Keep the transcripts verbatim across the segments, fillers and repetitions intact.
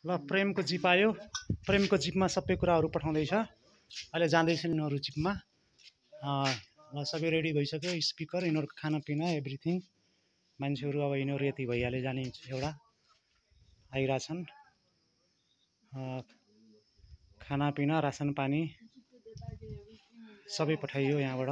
ल प्रेमको जिप आयो। प्रेमको जिपमा सबै कुराहरू पठाउँदैछ। अहिले जाँदैछन् यिनीहरू जिपमा। ल सबै रेडी भइसक्यो, स्पिकर, यिनीहरूको खानापिना एभ्रिथिङ। मान्छेहरू अब यिनीहरू यति भइहाले जाने एउटा आइरहेछन्। खानापिना, रासन पानी सबै पठाइयो यहाँबाट।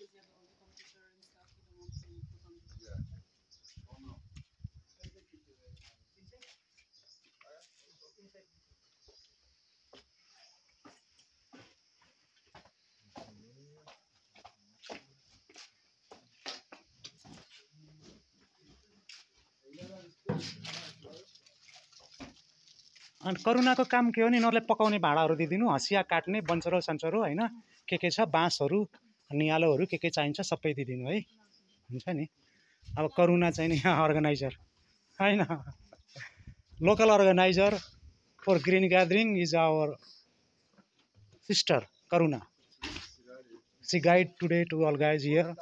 अनि करुणाको काम के हो नि, यिनीहरूलाई पकाउने भाँडाहरू दिइदिनु, हँसिया काट्ने, बन्चरो सन्चरो होइन, के के छ, बाँसहरू, नियालोहरू के के चाहिन्छ सबै दिइदिनु है, हुन्छ नि। अब करुणा चाहिँ नि अर्गनाइजर होइन, local organiser for green gathering is our sister Karuna. She guide today to all guys here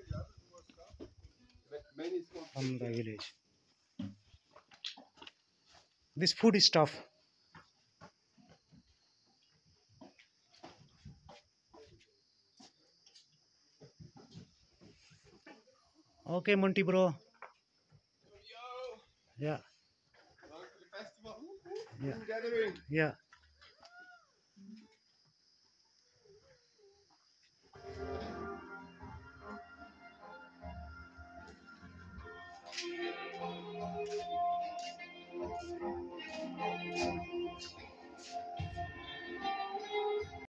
from the village. This food stuff. Okay, Monty bro. Yeah. Yeah. Yeah.